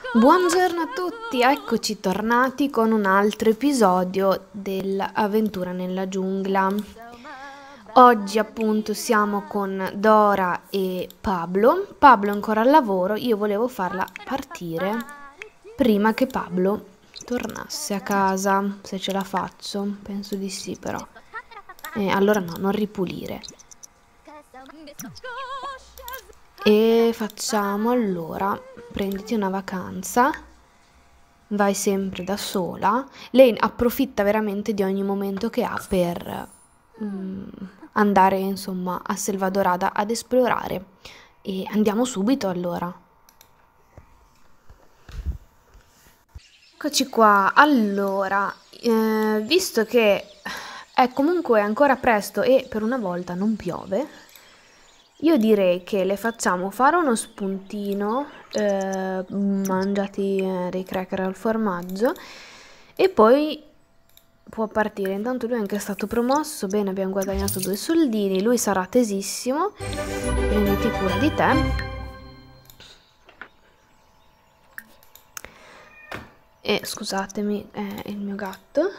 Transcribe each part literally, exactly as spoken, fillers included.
Buongiorno a tutti, eccoci tornati con un altro episodio dell'avventura nella giungla. Oggi appunto siamo con Dora e Pablo. Pablo è ancora al lavoro, io volevo farla partire prima che Pablo tornasse a casa, se ce la faccio, penso di sì però. E allora no, non ripulire. E facciamo allora, prenditi una vacanza, vai sempre da sola. Lei approfitta veramente di ogni momento che ha per mm, andare insomma a Selvadorada ad esplorare. E andiamo subito allora. Eccoci qua, allora, eh, visto che è comunque ancora presto e per una volta non piove, io direi che le facciamo fare uno spuntino, eh, mangiati eh, dei cracker al formaggio e poi può partire. Intanto lui è anche stato promosso, bene, abbiamo guadagnato due soldini, lui sarà tesissimo, prenditi cura di te. E scusatemi, è il mio gatto.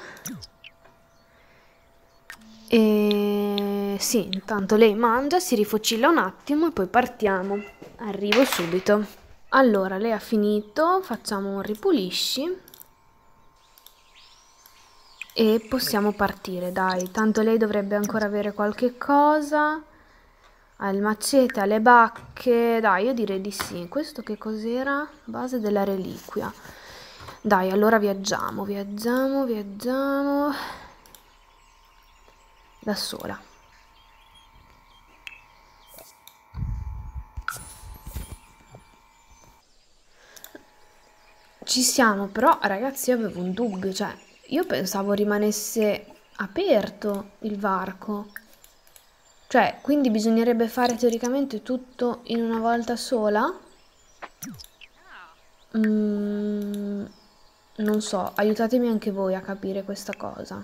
E sì, intanto lei mangia, si rifocilla un attimo e poi partiamo. Arrivo subito. Allora, lei ha finito, facciamo un ripulisci e possiamo partire, dai. Tanto lei dovrebbe ancora avere qualche cosa. Ha il macete, ha le bacche. Dai, io direi di sì. Questo che cos'era? Base della reliquia. Dai, allora viaggiamo, viaggiamo, viaggiamo. Da sola. Ci siamo, però ragazzi io avevo un dubbio, cioè io pensavo rimanesse aperto il varco. Cioè, quindi bisognerebbe fare teoricamente tutto in una volta sola? Mm, non so, aiutatemi anche voi a capire questa cosa.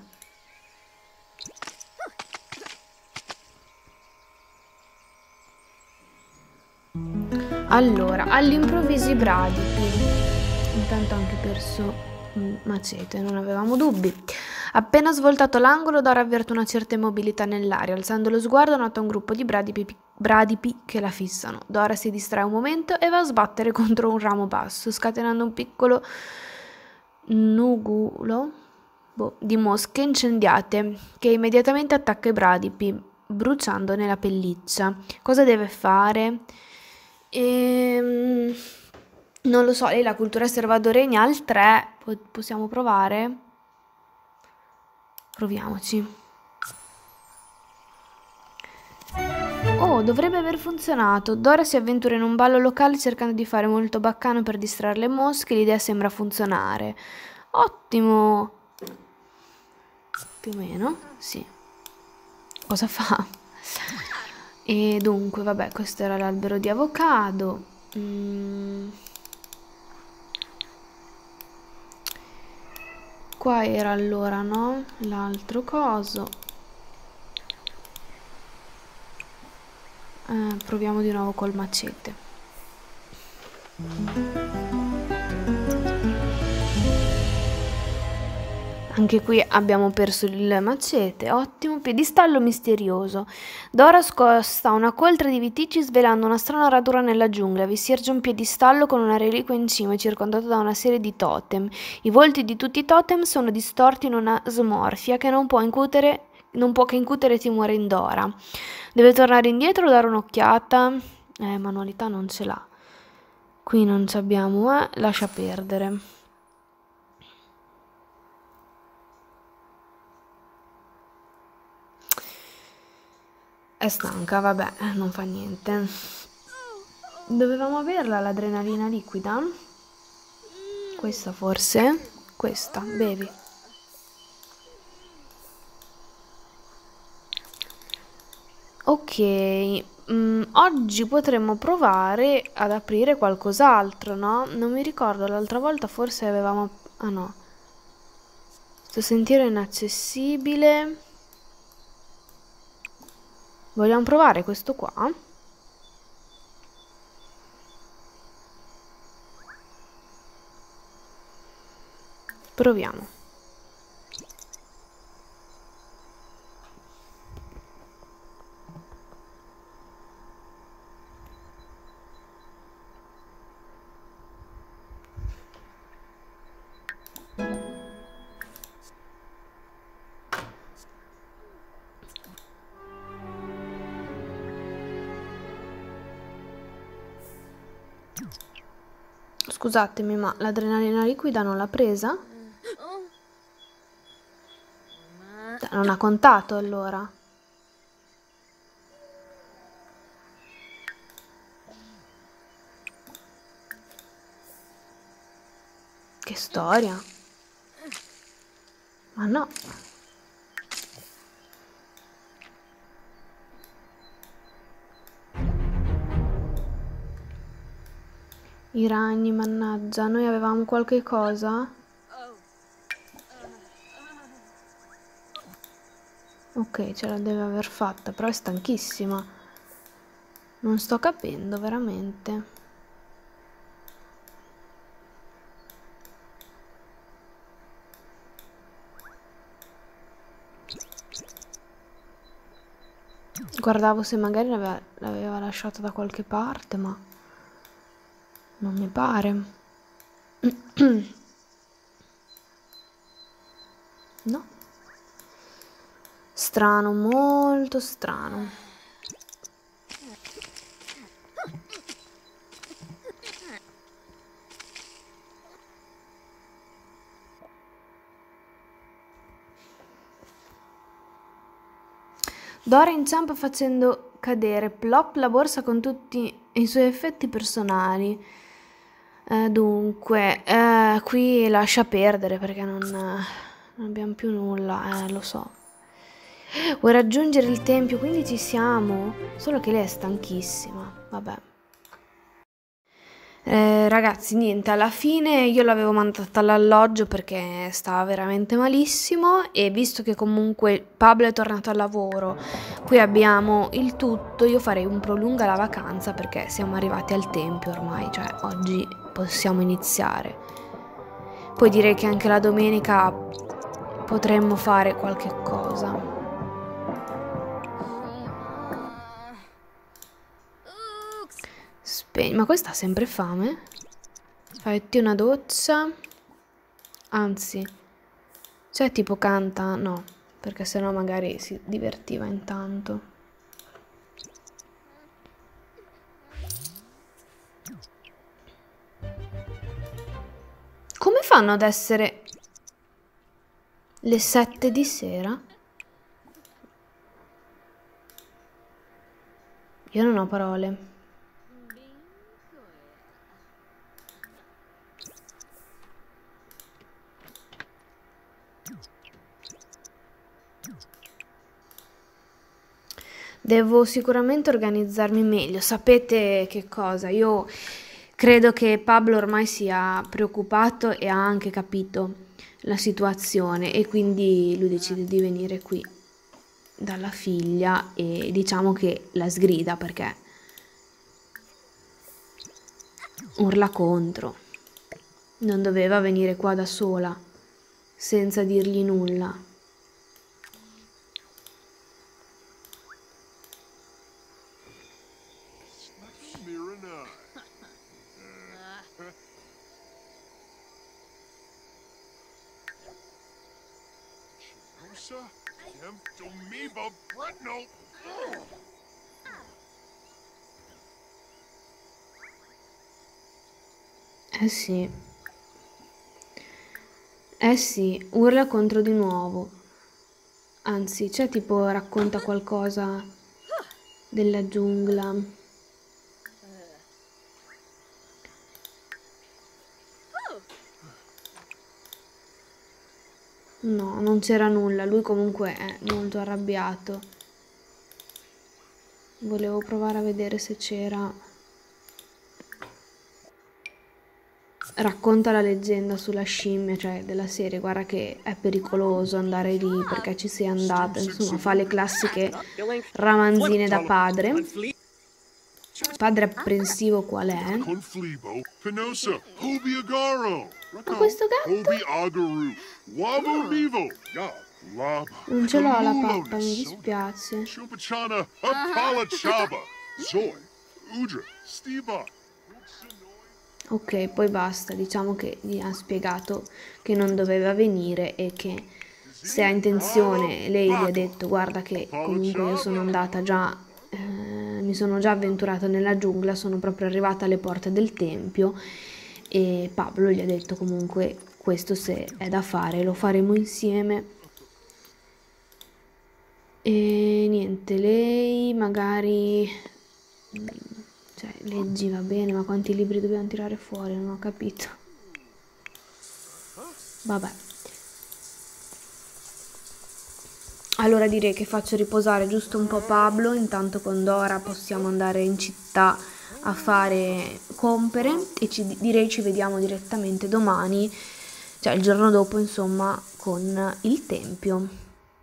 Allora, all'improvviso i bradipi. Intanto ho anche perso un macete, non avevamo dubbi. Appena svoltato l'angolo, Dora avverte una certa immobilità nell'aria. Alzando lo sguardo, nota un gruppo di bradipi, bradipi che la fissano. Dora si distrae un momento e va a sbattere contro un ramo basso, scatenando un piccolo nugulo boh, di mosche incendiate che immediatamente attacca i bradipi, bruciandone la pelliccia. Cosa deve fare? Ehm, non lo so, lei la cultura salvadoregna al tre, possiamo provare? Proviamoci. Oh, dovrebbe aver funzionato. Dora si avventura in un ballo locale cercando di fare molto baccano per distrarre le mosche. L'idea sembra funzionare. Ottimo. Più o meno, sì. Cosa fa? E dunque, vabbè, questo era l'albero di avocado. Mm. Qua era allora, no? L'altro coso. Eh, proviamo di nuovo col macete. Anche qui abbiamo perso il macete, ottimo, piedistallo misterioso. Dora scosta una coltre di viticci svelando una strana radura nella giungla. Vi si erge un piedistallo con una reliquia in cima, circondato da una serie di totem. I volti di tutti i totem sono distorti in una smorfia che non può incutere, non può che incutere timore in Dora. Deve tornare indietro o dare un'occhiata? Eh, manualità non ce l'ha. Qui non ci abbiamo, eh, lascia perdere. È stanca, vabbè, non fa niente. Dovevamo averla l'adrenalina liquida? Questa forse? Questa, bevi. Ok, mm, oggi potremmo provare ad aprire qualcos'altro, no? Non mi ricordo, l'altra volta forse avevamo... Ah no. Questo sentiero è inaccessibile. Vogliamo provare questo qua? Proviamo. Scusatemi, ma l'adrenalina liquida non l'ha presa? Non ha contato allora. Che storia. Ma no. I ragni, mannaggia, noi avevamo qualche cosa? Ok, ce la deve aver fatta, però è stanchissima. Non sto capendo, veramente. Guardavo se magari l'aveva, l'aveva lasciata da qualche parte, ma non mi pare. No. Strano, molto strano. Dora inciampa facendo cadere plop la borsa con tutti i suoi effetti personali. Eh, dunque, eh, qui lascia perdere perché non, non abbiamo più nulla, eh, lo so. Vuoi raggiungere il tempio, quindi ci siamo. Solo che lei è stanchissima, vabbè. Eh, ragazzi, niente, alla fine io l'avevo mandata all'alloggio perché stava veramente malissimo e visto che comunque Pablo è tornato al lavoro, qui abbiamo il tutto, io farei un prolunga la vacanza perché siamo arrivati al tempio ormai, cioè oggi possiamo iniziare. Poi direi che anche la domenica potremmo fare qualche cosa. Spegni, ma questa ha sempre fame? Fatti una doccia. Anzi, cioè tipo canta, no, perché sennò magari si divertiva intanto. Come fanno ad essere le sette di sera? Io non ho parole. Devo sicuramente organizzarmi meglio. Sapete che cosa? Io credo che Pablo ormai sia preoccupato e ha anche capito la situazione e quindi lui decide di venire qui dalla figlia e diciamo che la sgrida perché urla contro. Non doveva venire qua da sola senza dirgli nulla. Eh sì. Eh sì, urla contro di nuovo. Anzi, c'è tipo racconta qualcosa della giungla. No, non c'era nulla. Lui comunque è molto arrabbiato. Volevo provare a vedere se c'era. Racconta la leggenda sulla scimmia, cioè della serie, guarda che è pericoloso andare lì perché ci sei andata, insomma fa le classiche ramanzine da padre. Padre apprensivo qual è? Ma questo gatto? Non ce l'ho la pappa, mi dispiace. Ok, poi basta, diciamo che gli ha spiegato che non doveva venire e che se ha intenzione, lei gli ha detto guarda che comunque io sono andata già, eh, mi sono già avventurata nella giungla, sono proprio arrivata alle porte del tempio e Pablo gli ha detto comunque questo se è da fare lo faremo insieme. E niente, lei magari, cioè leggi va bene, ma quanti libri dobbiamo tirare fuori? Non ho capito. Vabbè. Allora direi che faccio riposare giusto un po' Pablo, intanto con Dora possiamo andare in città a fare compere e ci, direi ci vediamo direttamente domani, cioè il giorno dopo insomma, con il tempio.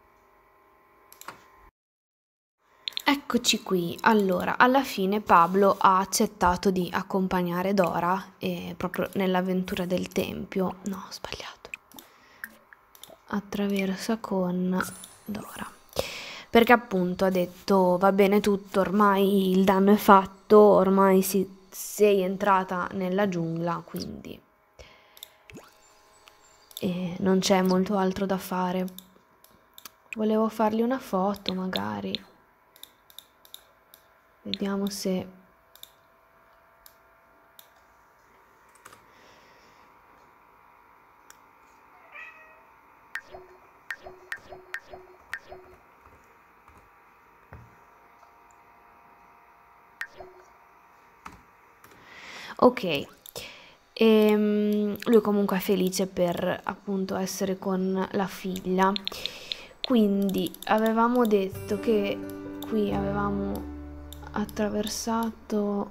Eccoci qui, allora alla fine Pablo ha accettato di accompagnare Dora eh, proprio nell'avventura del tempio, no ho sbagliato, attraversa con Dora, perché appunto ha detto va bene tutto, ormai il danno è fatto, ormai si, sei entrata nella giungla, quindi eh, non c'è molto altro da fare. Volevo fargli una foto magari. Vediamo se... Ok, ehm, lui comunque è felice per appunto essere con la figlia. Quindi avevamo detto che qui avevamo attraversato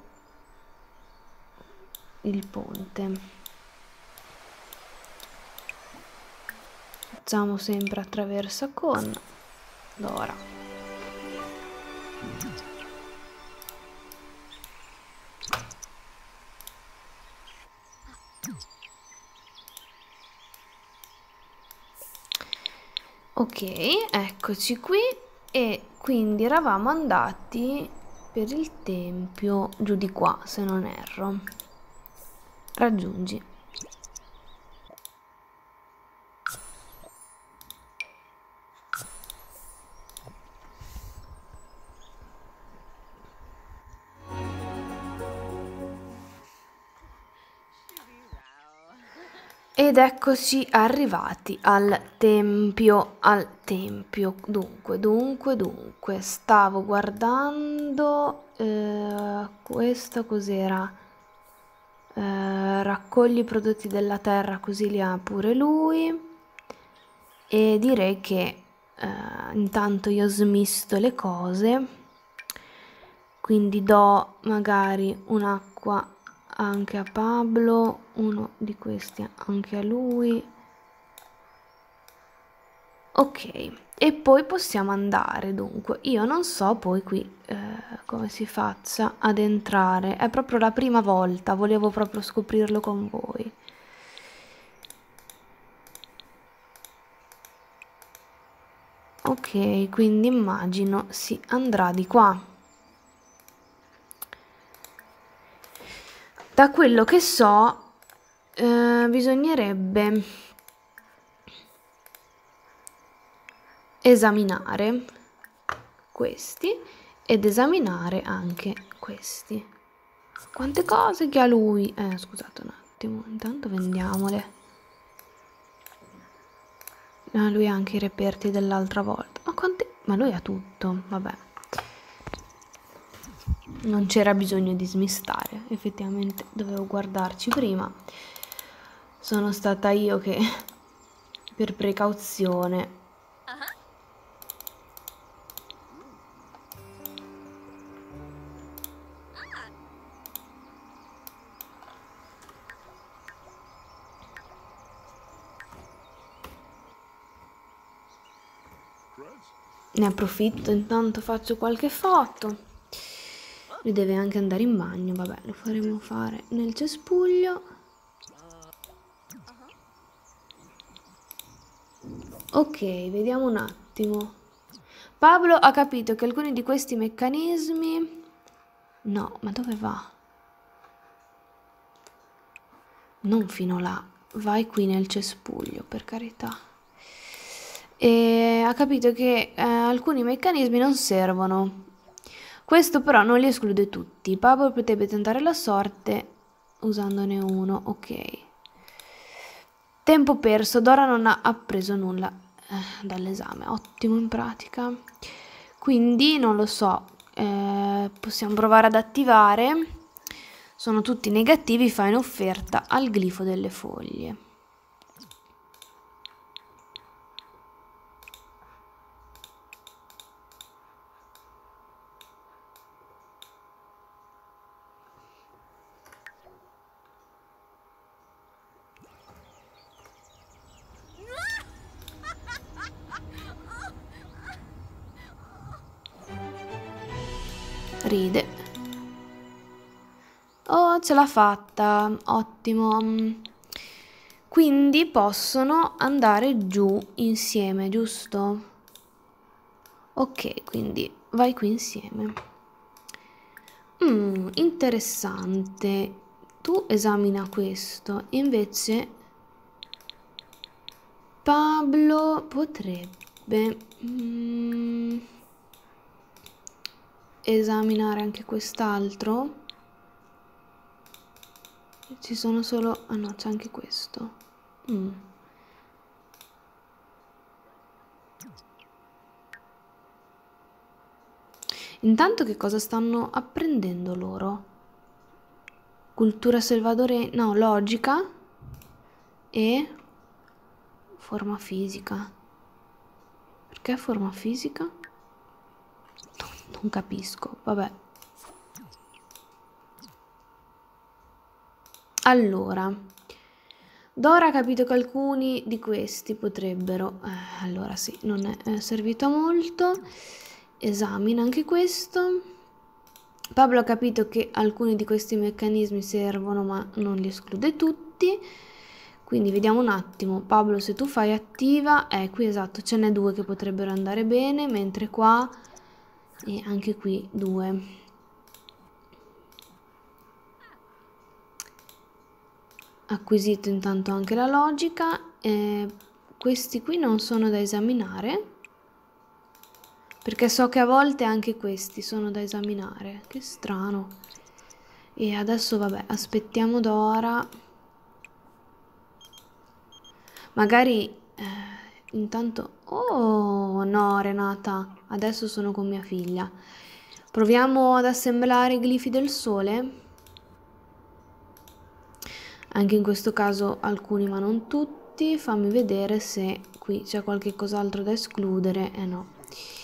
il ponte. Facciamo sempre attraversa con Dora. Ok, eccoci qui e quindi eravamo andati per il tempio giù di qua, se non erro. Raggiungi. Ed eccoci arrivati al tempio, al tempio, dunque, dunque, dunque, stavo guardando, eh, questo cos'era? Eh, raccogli i prodotti della terra così li ha pure lui e direi che eh, intanto io smisto le cose, quindi do magari un'acqua anche a Pablo, uno di questi anche a lui. Ok, e poi possiamo andare, dunque, io non so poi qui eh, come si faccia ad entrare, è proprio la prima volta, volevo proprio scoprirlo con voi. Ok, quindi immagino si andrà di qua. Da quello che so, eh, bisognerebbe esaminare questi ed esaminare anche questi. Quante cose che ha lui! Eh, scusate un attimo, intanto vendiamole. Ah, lui ha anche i reperti dell'altra volta. Ma quanti... Ma lui ha tutto, vabbè. Non c'era bisogno di smistare, effettivamente dovevo guardarci prima. Sono stata io che, per precauzione... Ne approfitto, intanto faccio qualche foto. Lui deve anche andare in bagno, vabbè, lo faremo fare nel cespuglio. Ok, vediamo un attimo. Pablo ha capito che alcuni di questi meccanismi... No, ma dove va? Non fino là. Vai qui nel cespuglio, per carità. E ha capito che eh, alcuni meccanismi non servono. Questo però non li esclude tutti. Pablo potrebbe tentare la sorte usandone uno. Ok. Tempo perso. Dora non ha appreso nulla eh, dall'esame. Ottimo in pratica. Quindi non lo so. Eh, possiamo provare ad attivare. Sono tutti negativi. Fa in offerta al glifo delle foglie. Ride. Oh, ce l'ha fatta. Ottimo. Quindi possono andare giù insieme, giusto? Ok, quindi vai qui insieme. Mm, interessante. Tu esamina questo. Invece Pablo potrebbe mm, esaminare anche quest'altro. Ci sono solo... Ah no, c'è anche questo. Mm. Intanto che cosa stanno apprendendo loro? Cultura salvadorese... No, logica e forma fisica. Perché forma fisica? No, non capisco, vabbè. Allora, Dora ha capito che alcuni di questi potrebbero... Eh, allora sì, non è, è servito a molto. Esamina anche questo. Pablo ha capito che alcuni di questi meccanismi servono, ma non li esclude tutti. Quindi vediamo un attimo. Pablo, se tu fai attiva, eh, qui esatto, ce n'è due che potrebbero andare bene, mentre qua e anche qui due. Acquisito intanto anche la logica. Eh, questi qui non sono da esaminare, perché so che a volte anche questi sono da esaminare. Che strano. E adesso vabbè, aspettiamo Dora. Magari eh, intanto... Oh no, Renata, adesso sono con mia figlia. Proviamo ad assemblare i glifi del sole. Anche in questo caso alcuni ma non tutti. Fammi vedere se qui c'è qualche cos'altro da escludere. Eh no.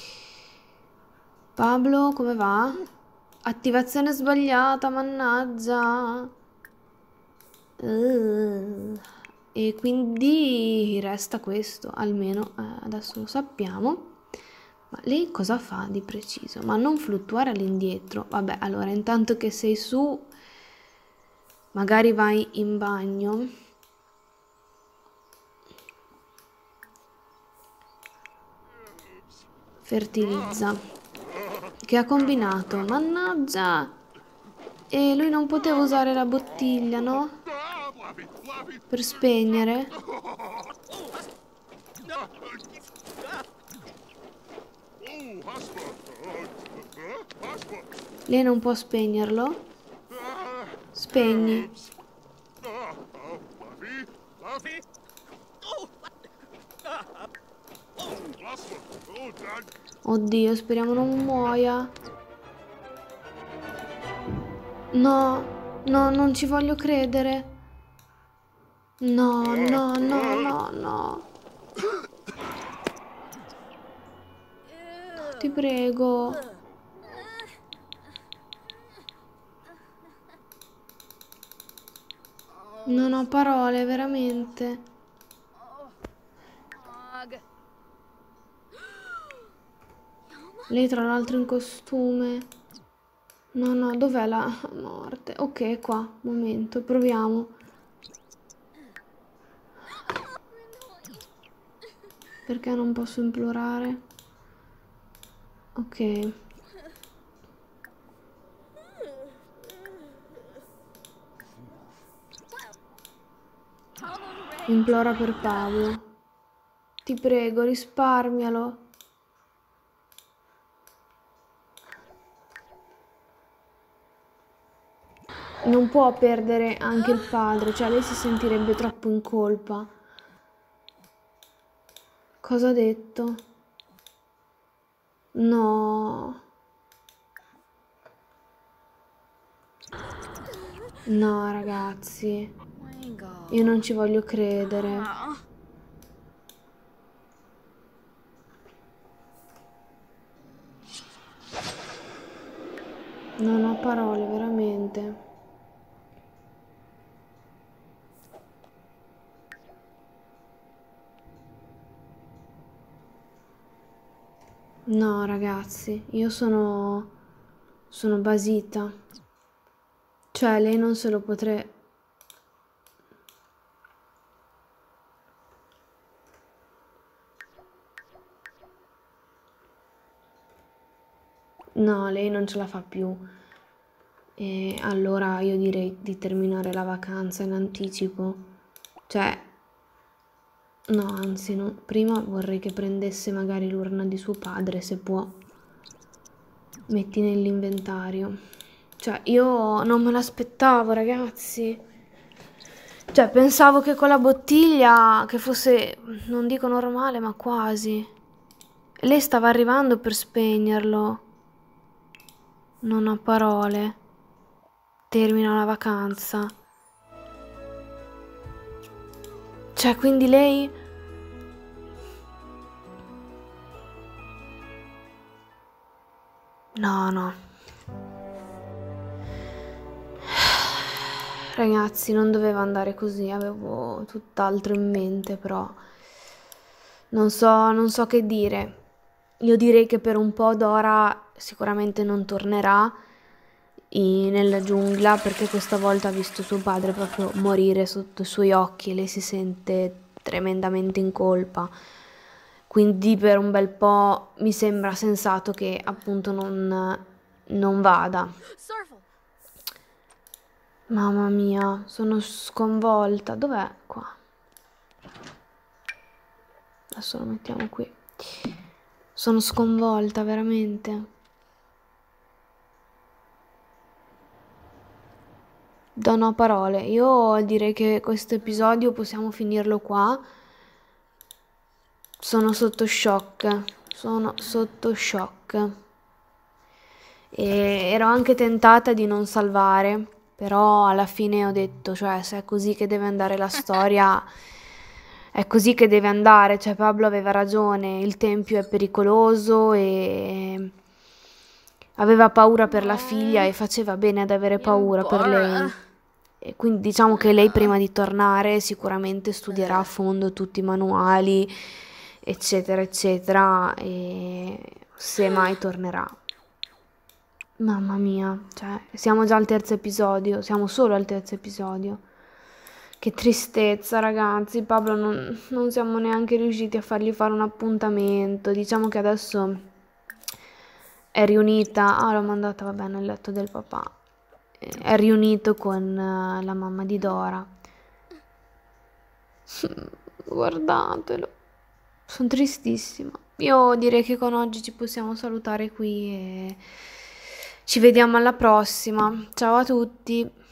Pablo, come va? Attivazione sbagliata, mannaggia. Uh. E quindi resta questo, almeno eh, adesso lo sappiamo. Ma lei cosa fa di preciso? Ma non fluttuare all'indietro. Vabbè, allora intanto che sei su, magari vai in bagno. Fertilizza. Che ha combinato? Mannaggia! E lui non poteva usare la bottiglia, no? Per spegnere. Lei non può spegnerlo? Spegni. Oddio, speriamo non muoia. No, no, non ci voglio credere. No, no, no, no, no. Ti prego. Non ho parole, veramente. Lei tra l'altro in costume. No, no, dov'è la morte? Ok, qua, momento, proviamo. Perché non posso implorare? Ok. Implora per Pablo. Ti prego, risparmialo. Non può perdere anche il padre, cioè lei si sentirebbe troppo in colpa. Cosa ha detto? No. No, ragazzi. Io non ci voglio credere. Non ho parole, veramente. No, ragazzi, io sono... sono basita. Cioè, lei non se lo potrei... No, lei non ce la fa più. E allora io direi di terminare la vacanza in anticipo. Cioè, no, anzi, no. Prima vorrei che prendesse magari l'urna di suo padre, se può. Metti nell'inventario. Cioè, io non me l'aspettavo, ragazzi. Cioè, pensavo che con la bottiglia, che fosse, non dico normale, ma quasi. Lei stava arrivando per spegnerlo. Non ho parole. Termina la vacanza. Cioè, quindi lei... No, no. Ragazzi, non doveva andare così, avevo tutt'altro in mente, però non so, non so che dire. Io direi che per un po' Dora sicuramente non tornerà i- nella giungla, perché questa volta ha visto suo padre proprio morire sotto i suoi occhi e lei si sente tremendamente in colpa. Quindi per un bel po' mi sembra sensato che appunto non, non vada. Mamma mia, sono sconvolta. Dov'è qua? Adesso lo mettiamo qui. Sono sconvolta, veramente. Non ho parole. Io direi che questo episodio possiamo finirlo qua. Sono sotto shock. Sono sotto shock. E ero anche tentata di non salvare, però alla fine ho detto, cioè, se è così che deve andare la storia, è così che deve andare. Cioè, Pablo aveva ragione, il tempio è pericoloso e aveva paura per la figlia e faceva bene ad avere paura per lei. E quindi diciamo che lei prima di tornare sicuramente studierà a fondo tutti i manuali, eccetera, eccetera, e se mai tornerà. Mamma mia, cioè, siamo già al terzo episodio, siamo solo al terzo episodio. Che tristezza, ragazzi. Pablo non, non siamo neanche riusciti a fargli fare un appuntamento. Diciamo che adesso è riunita. Ah, l'ho mandata, vabbè, nel letto del papà. È riunito con eh, la mamma di Dora. Guardatelo. Sono tristissima. Io direi che con oggi ci possiamo salutare qui e ci vediamo alla prossima. Ciao a tutti.